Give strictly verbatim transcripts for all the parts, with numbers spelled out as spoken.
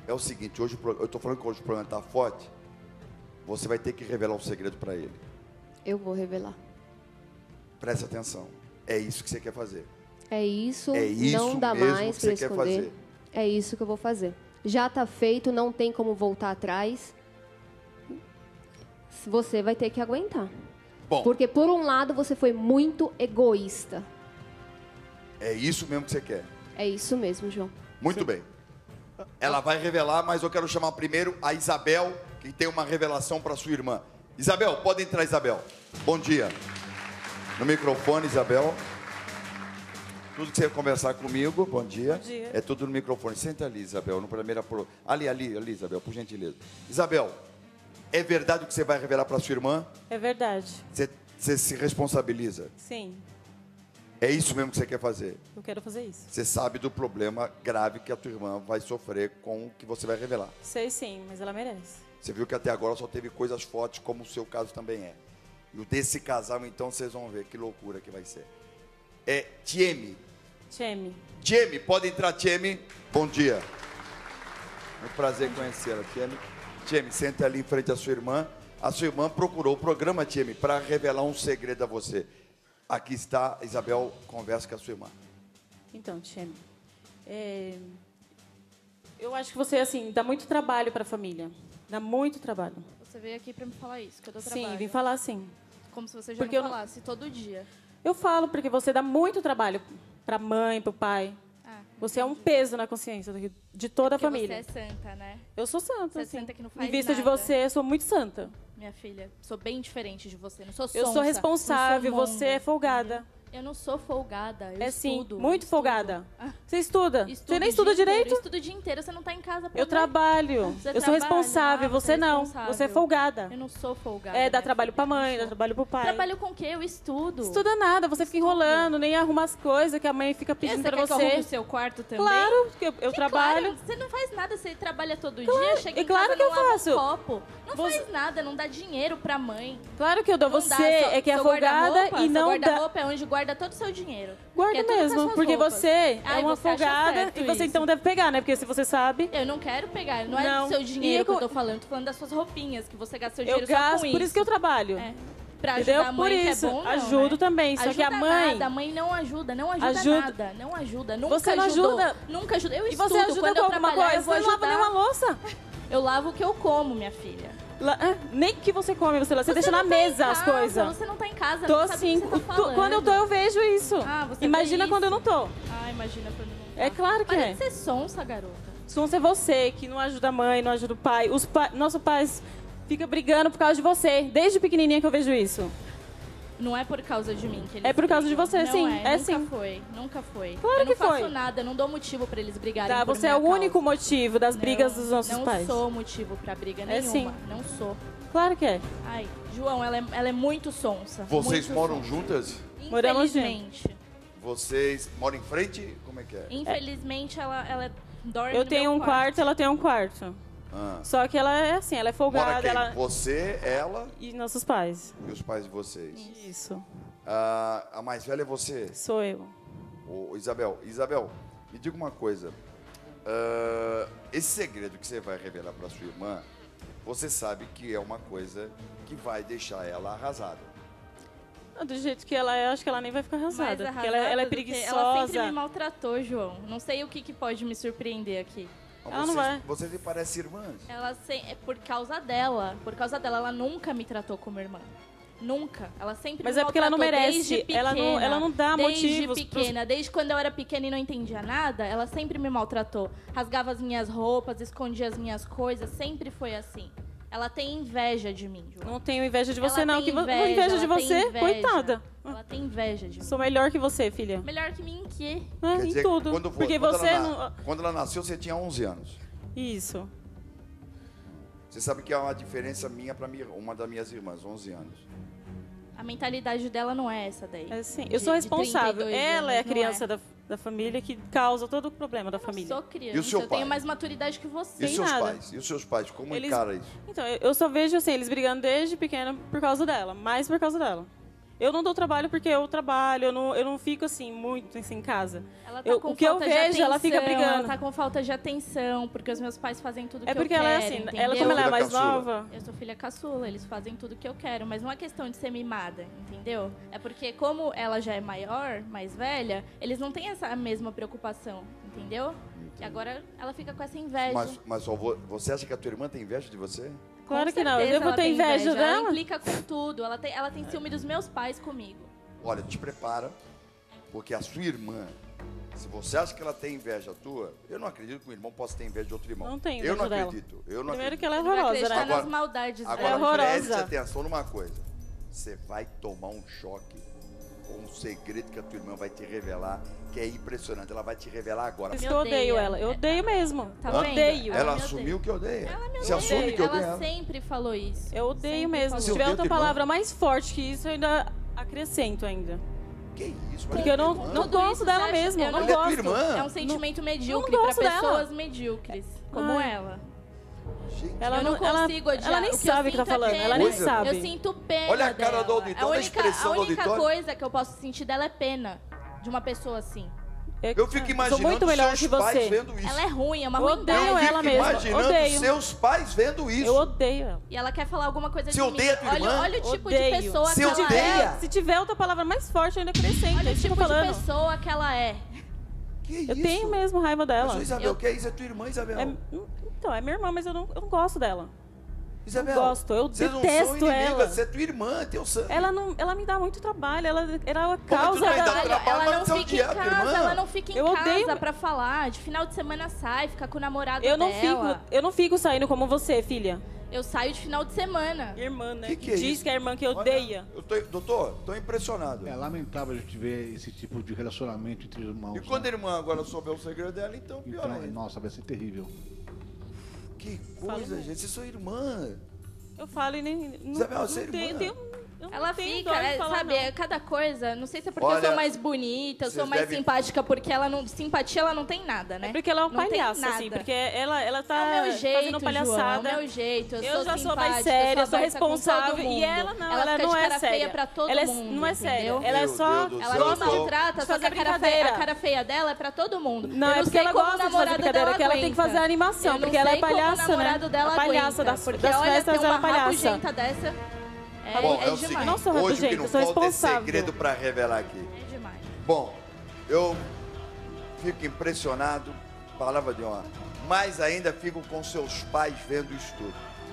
é o seguinte, hoje o pro- eu estou falando que hoje o programa está forte, você vai ter que revelar um segredo para ele. Eu vou revelar. Preste atenção. É isso que você quer fazer. É isso, É isso não dá mesmo mais que para você quer esconder. fazer. É isso que eu vou fazer. Já tá feito, não tem como voltar atrás. Você vai ter que aguentar. Bom, Porque, por um lado, você foi muito egoísta. é isso mesmo que você quer. É isso mesmo, João. Muito Sim. bem. Ela vai revelar, mas eu quero chamar primeiro a Isabel, que tem uma revelação para sua irmã. Isabel, pode entrar, Isabel. Bom dia. No microfone, Isabel. Tudo que você ia conversar comigo, bom dia. Bom dia. É tudo no microfone. Senta ali, Isabel, no primeiro apro... Ali, ali, ali, Isabel, por gentileza. Isabel, é verdade o que você vai revelar para sua irmã? É verdade. Você, você se responsabiliza? Sim, É isso mesmo que você quer fazer? eu quero fazer isso. Você sabe do problema grave que a tua irmã vai sofrer com o que você vai revelar. Sei sim, mas ela merece. Você viu que até agora só teve coisas fortes, como o seu caso também é. E o desse casal, então, vocês vão ver que loucura que vai ser. É Tieme. Tieme. Tieme, pode entrar, Tieme. Bom dia. Muito prazer conhecê-la, Tieme. Tieme, senta ali em frente à sua irmã. A sua irmã procurou o programa, Tieme, para revelar um segredo a você. Aqui está, Isabel, conversa com a sua irmã. Então, Tieme, é... eu acho que você, assim, dá muito trabalho para a família. Dá muito trabalho. Você veio aqui pra me falar isso, que eu dou Sim, trabalho. vim falar assim. Como se você já Porque não eu não- falasse todo dia. Eu falo porque você dá muito trabalho para a mãe, para o pai. Ah, Você é um peso na consciência do- de toda a porque família. você é santa, né? Eu sou santa, Você é assim. santa que não faz Em vista de nada. você, eu sou muito santa. Minha filha, sou bem diferente de você. Não sou Eu sonsa, sou responsável, não sou você é monga, folgada. entendeu? Eu não sou folgada, eu É sim, estudo. muito eu estudo. folgada. Ah, Você estuda? estudo Você nem o estuda dia inteiro, direito? Estudo o dia inteiro, você não tá em casa pra Eu ver. trabalho. Você eu sou trabalha, responsável, ah, você é não. responsável. Você é folgada. Eu não sou folgada. É, dá minha trabalho filha, pra eu não mãe, dá sou. trabalho pro pai. Trabalho com o quê? Eu estudo. Estuda nada, você fica enrolando, nem arruma as coisas que a mãe fica E pedindo você pra quer que eu arrume você. o seu quarto também? Claro, que eu, eu Que trabalho. Claro, você não faz nada, você trabalha todo Claro, dia, chega e em claro casa, que não eu lava faço. um copo. Não Você- faz nada, não dá dinheiro pra mãe. Claro que eu dou. Não Você dá, seu- é que é seu folgada guarda-roupa- e não Seu dá. guarda-roupa é onde guarda todo o seu dinheiro. Guarda Que é tudo com as mesmo, suas porque roupas. você é Ai, uma você acha folgada certo e você isso. então deve pegar, né? Porque se você sabe. Eu não quero pegar, não é Não. do seu dinheiro E que eu co- tô falando, tô falando das suas roupinhas, que você gasta seu Eu dinheiro só gasto, com por isso que eu trabalho. É. Pra Entendeu? ajudar a mãe, Por que isso, é bom, não, ajudo né? também, só que a Ajuda mãe- Nada, a mãe não ajuda, não ajuda, Ajuda- nada, não ajuda, nunca Você não ajudou, ajuda? Nunca ajuda. Eu E estudo, você ajuda quando com eu alguma trabalhar, coisa? eu vou Você não lava ajudar. nenhuma louça. Eu lavo o que eu como, minha filha. Lá- ah, nem que você come, você, você deixa não na tá em mesa as casa, coisas. Você não tá em casa, Tô não sabe sim. o que você tá tu- falando. quando eu tô, eu vejo isso. Ah, você Imagina vê quando eu isso. não tô. Ah, imagina quando não tá. É claro que Para é. de ser sonsa, garota. Sonsa é você, que não ajuda a mãe, não ajuda o pai. Os pa... Nossos pais ficam brigando por causa de você. Desde pequenininha que eu vejo isso. Não é por causa de mim que eles É por causa de brigam. você, não sim, É, é nunca sim. foi, nunca foi. Claro eu não que faço foi. nada, não dou motivo pra eles brigarem Tá, por você é minha o causa. único motivo das brigas Não, dos nossos não pais. Não sou motivo pra briga É nenhuma. sim. Não sou. Claro que é. Ai, João, ela é, ela é muito sonsa. Vocês muito moram sonsa. juntas? Moramos Infelizmente. Vocês moram em frente? Como é que é? Infelizmente, ela, ela dorme Eu no tenho meu um quarto, ela tem um quarto. Ah. Só que ela é assim, ela é Mora folgada, quem? ela... Você, ela E nossos pais. e os pais de vocês. Isso. Ah, a mais velha é você, Sou eu. ô, Isabel. Isabel, me diga uma coisa. Ah, esse segredo que você vai revelar para sua irmã, você sabe que é uma coisa que vai deixar ela arrasada. Ah, Do jeito que ela é, acho que ela nem vai ficar Mais arrasada. Porque arrasada ela, ela é do que- preguiçosa. Ela sempre me maltratou, João. Não sei o que, que pode me surpreender aqui. Mas Ela não vocês, vai. vocês me parecem irmãs. Ela se... é por causa dela. Por causa dela, ela nunca me tratou como irmã. Nunca. Ela sempre Mas me é porque ela não maltratou merece. desde Ela não- pequena. ela não dá desde motivos pros- pequena. Desde quando eu era pequena e não entendia nada, ela sempre me maltratou. Rasgava as minhas roupas, escondia as minhas coisas. Sempre foi assim. Ela tem inveja de mim, João. Não tenho inveja de você, Ela não. tem Que vo- inveja, inveja de ela tem você? inveja. Coitada. Ela tem inveja de mim. Sou melhor que você, filha. Melhor que mim em quê? Ah, Quer em dizer, tudo. Quando, vo- Porque quando você ela, não. na- quando ela nasceu, você tinha onze anos. Isso. Você sabe que é uma diferença minha para uma das minhas irmãs, onze anos. A mentalidade dela não é essa daí. É assim. De- Eu sou de responsável. trinta e dois Ela é a anos, não criança da, da família que causa todo o problema da Eu família. sou criança, E o seu eu pai? tenho mais maturidade que você. E os seus nada. pais? E os seus pais? Como Eles- encara isso? Então, eu eu só vejo assim, eles brigando desde pequena por causa dela. Mais por causa dela. Eu não dou trabalho porque eu trabalho, eu não, eu não fico assim, muito assim, em casa. Ela tá Eu- com o que eu falta de vejo, atenção, ela fica brigando. Ela tá com falta de atenção, porque os meus pais fazem tudo É que porque eu ela é quero, assim, entendeu? ela como ela é Filha mais caçula. nova. Eu sou filha caçula, eles fazem tudo que eu quero, mas não é questão de ser mimada, entendeu? É porque como ela já é maior, mais velha, eles não têm essa mesma preocupação, entendeu? E agora ela fica com essa inveja. Mas, mas só vo- você acha que a tua irmã tem inveja de você? Claro Com que não, certeza eu vou ela ter tem inveja Ela dela. implica com tudo, ela tem, ela tem ciúme dos meus pais comigo. Olha, te prepara, porque a sua irmã, se você acha que ela tem inveja tua, eu não acredito que um irmão possa ter inveja de outro irmão. Não tenho Eu não inveja dela. acredito. Eu não Primeiro acredito. que ela é Ele vai horrorosa, acreditar né? Agora- nas maldades Ela é Agora, dela. preste horrorosa. atenção numa coisa. Você vai tomar um choque com um segredo que a tua irmã vai te revelar, que é impressionante. Ela vai te revelar agora. Por isso Me que eu odeio odeia. ela. Eu odeio mesmo. Tá eu vendo? odeio. Ela me assumiu odeia. que odeia. Ela me Se odeia. assume que odeia Ela ela. sempre falou isso. Eu odeio Sempre mesmo. falou. Se Seu tiver dedo, outra irmã? palavra mais forte que isso, eu ainda acrescento ainda. Que isso? Porque eu não, Irmã? não Tudo gosto isso, dela você acha- mesmo. eu Eu não Ela é tua gosto. irmã? É um sentimento medíocre não para gosto dela. pessoas medíocres, como Ai. ela. Gente, Ela eu não não, ela, consigo odiar. ela nem O que sabe eu o que tá sinto é falando. pena. Ela nem Coisa. sabe. Eu sinto pena Olha a cara dela. do auditório, a olha a única, expressão a do única auditório. coisa que eu posso sentir dela é pena de uma pessoa assim. eu fico sou imaginando muito melhor seus que pais você. vendo isso. Ela é ruim, é uma Eu odeio ruindade. eu ela fico mesma. imaginando Odeio. seus pais vendo isso. Eu odeio ela. E ela quer falar alguma coisa Você de odeia mim. tua irmã? Olha, olha o tipo de Odeio. pessoa Você que ela odeia? é. Se tiver outra palavra mais forte, eu ainda acrescento. Olha É o isso que eu tipo tô de falando. pessoa que ela é. Que Eu isso? tenho mesmo raiva dela. Mas, ô, Isabel, Eu- que é isso? É tua irmã, Isabel? É- então, é minha irmã, mas eu não, eu não gosto dela. Isabel, não gosto, eu vocês não detesto são inimigas, ela. Você é tua irmã, teu sangue. Ela, não, ela me dá muito trabalho. Ela era a tudo causa bem, dá da... trabalho, ela mas não você fica em odia a tua casa, irmã? ela não fica em Eu casa odeio- pra falar. De final de semana sai, fica com o namorado Eu não, dela. fico, eu não fico saindo como você, filha. Eu saio de final de semana. Irmã, né? Que que é diz isso? que é a irmã que Olha, odeia. eu tô, doutor, tô impressionado. É lamentável a gente ver esse tipo de relacionamento entre irmãos. E quando a né? irmã agora souber o segredo dela, então pior Então, ainda. nossa, vai ser terrível. Que coisa, Fala. gente. Vocês são irmã. Eu falo e nem... Não, Isabel, não você é tenho, irmã. tenho- eu não Ela tenho fica, dó de é, falar, sabe, não. é cada coisa. Não sei se é porque Olha, eu sou mais bonita, eu sou vocês mais devem- simpática, porque ela não. Simpatia ela não tem nada, né? É porque ela é uma Não tem palhaça, assim. nada. Porque ela, ela tá É o meu jeito, fazendo palhaçada. João, é o meu jeito. Eu, Eu sou já sou mais simpática, séria, eu sou aberta com todo responsável. E mundo. ela não, ela, ela fica não de é cara séria. feia pra todo ela é- mundo. não é séria. entendeu? Ela é Meu só. Deus do Ela céu, me eu tô- maltrata, de só que fazer a cara, feia, brincadeira. a cara feia dela é pra todo mundo. Não, eu é não porque sei ela como o gosta de fazer namorado brincadeira, dela porque ela tem que fazer aguenta. animação, Eu não porque ela é sei como o palhaça, né? namorado dela A palhaça aguenta, das- porque das olha, festas, ter uma ela é palhaça. rabugenta dessa é, Bom, é, é o demais. seguinte, Não sou hoje o que rabugenta, não eu sou falta é responsável. segredo pra revelar aqui. É demais. Bom, eu fico impressionado, palavra de honra, mas ainda fico com seus pais vendo isso tudo.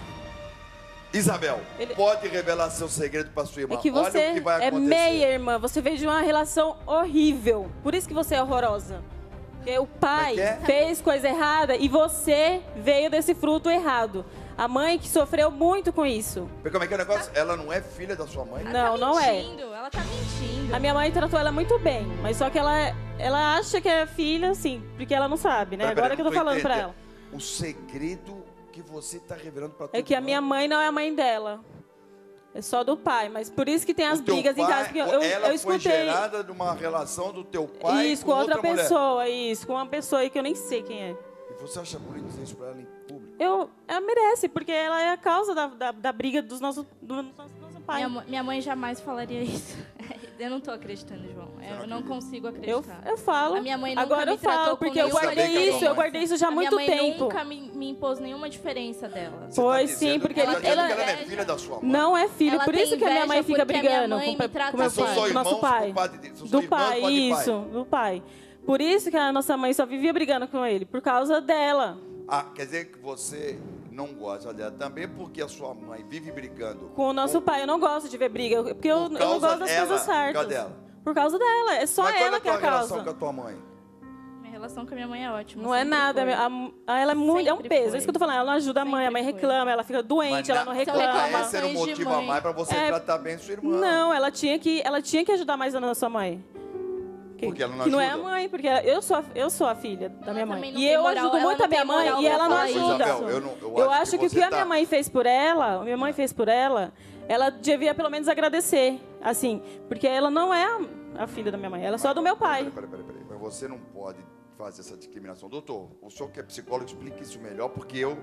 Isabel, Ele- pode revelar seu segredo pra sua irmã. É que Olha o você que vai é acontecer. meia irmã. Você veio de uma relação horrível. Por isso que você é horrorosa. Porque o pai Como é que é? fez coisa errada e você veio desse fruto errado. A mãe que sofreu muito com isso. Porque como é que é o negócio? Ela não é filha da sua mãe? Não, tá não é. mentindo, Ela tá mentindo. A minha mãe tratou ela muito bem, mas só que ela, ela acha que é filha, assim, porque ela não sabe, né? Pera, Agora pera, que eu tô não falando pra entendendo. ela. O segredo que você tá revelando pra tua É que a irmã. minha mãe não é a mãe dela. É só do pai, mas por isso que tem as O teu brigas em pai- casa. Porque eu, eu, ela eu foi escutei gerada de uma relação do teu pai isso com outra, mulher. pessoa, isso, com uma pessoa aí que eu nem sei quem é. E você acha bonito dizer isso pra ela em público? Eu, ela merece, porque ela é a causa da, da, da briga dos nossos, do nosso, nosso pai. Minha, mo- minha mãe jamais falaria isso. Eu não tô acreditando, João. Eu não consigo Eu, acreditar. eu falo. A minha mãe nunca Agora me eu falo, tratou com porque eu nenhuma guardei diferença. isso, eu guardei isso já há A minha muito mãe tempo. nunca me, me impôs nenhuma diferença dela. Você Foi tá sim, dizendo- porque você tá ele- dizendo ela- que ela não é filha da sua mãe. Não é filho, Ela por tem isso que a minha mãe inveja fica porque a minha brigando mãe com, me pe- trata com meu assim. pai, Vocês são com nosso irmãos pai. por parte de- vocês são Do irmãos pai, por parte de pai. isso, do pai. Por isso que a nossa mãe só vivia brigando com ele, por causa dela. Ah, quer dizer que você não gosta dela também porque a sua mãe vive brigando Com o nosso pai, eu não gosto de ver briga, porque eu, Por eu não causa gosto das dela, coisas certas. por causa dela. Por causa dela, é só Mas qual é ela a que é tua a relação causa. com a tua mãe? Minha relação com a minha mãe é ótima. Não é sempre nada, foi. a- a- ela é muito, é um Sempre peso, foi. é isso que eu tô falando, ela não ajuda a mãe, a mãe Sempre foi. reclama, ela fica doente, ela não na- reclama. reclamações Esse era um de motivo a mãe. mais pra você É. tratar bem sua irmã. Não, ela tinha que, ela tinha que ajudar mais a nossa mãe. Que, Porque ela não que não é a ajuda? mãe, porque eu sou, a, eu sou a filha da Ela minha também mãe. não E tem eu moral, ajudo ela muito não a minha tem mãe moral e ela pra não falar isso. ajuda. Isabel, eu não- eu eu acho acho que que o você que a tá- minha mãe fez por ela, a minha mãe fez por ela, ela devia pelo menos agradecer, assim, porque ela não é a, a filha da minha mãe, ela é só do meu pai. Peraí, peraí, peraí, peraí. Mas você não pode fazer essa discriminação. Doutor, o senhor que é psicólogo, explique isso melhor, porque eu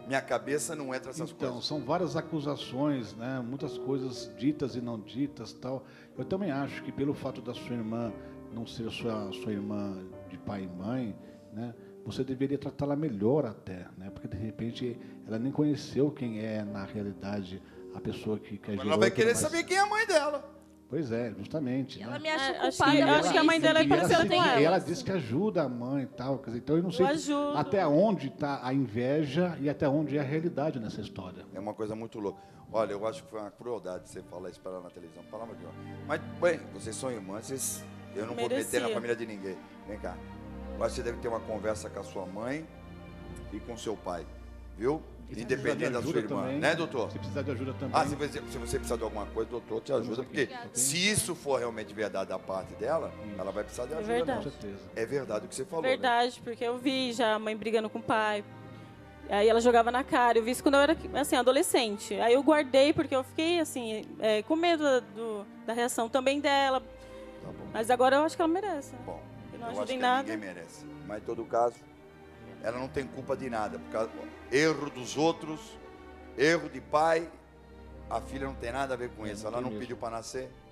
minha cabeça não entra essas Então, coisas. são várias acusações, né? Muitas coisas ditas e não ditas, tal. Eu também acho que pelo fato da sua irmã não ser sua sua irmã de pai e mãe, né? Você deveria tratá-la melhor até, né? Porque de repente ela nem conheceu quem é na realidade a pessoa que que Mas gerou. ela vai querer mas- saber quem é a mãe dela. Pois é, justamente. Ela né? me acha É, acho culpada. que- por acho que a mãe isso. dela é E ela, parecida se- com e ela. ela diz que ajuda a mãe e tal. Quer dizer, então eu não sei ajudo. até onde está a inveja e até onde é a realidade nessa história. É uma coisa muito louca. Olha, eu acho que foi uma crueldade você falar isso para ela na televisão. Pelo amor de Deus. Mas, bem, vocês são irmãs, vocês... eu não vou meter Merecia. na família de ninguém. Vem cá. Eu acho que você deve ter uma conversa com a sua mãe e com seu pai. Viu? E se Independente precisar da de sua ajuda irmã. também, Né, doutor? Se precisar de ajuda também. Ah, se você, se você precisar de alguma coisa, o doutor te ajuda. Porque Obrigada. se isso for realmente verdade da parte dela, ela vai precisar de É ajuda. verdade. não. Com certeza. É verdade o que você falou. Né? Verdade, porque eu vi já a mãe brigando com o pai. Aí ela jogava na cara. Eu vi isso quando eu era, assim, adolescente. Aí eu guardei porque eu fiquei, assim, é, com medo da, do- da reação também dela. Tá bom. Mas agora eu acho que ela merece. Bom, Eu não eu ajuda acho em que nada. ninguém merece. Mas em todo caso, ela não tem culpa de nada. Por causa erro dos outros, erro de pai, a filha não tem nada a ver com isso. Ela tem não mesmo. pediu para nascer.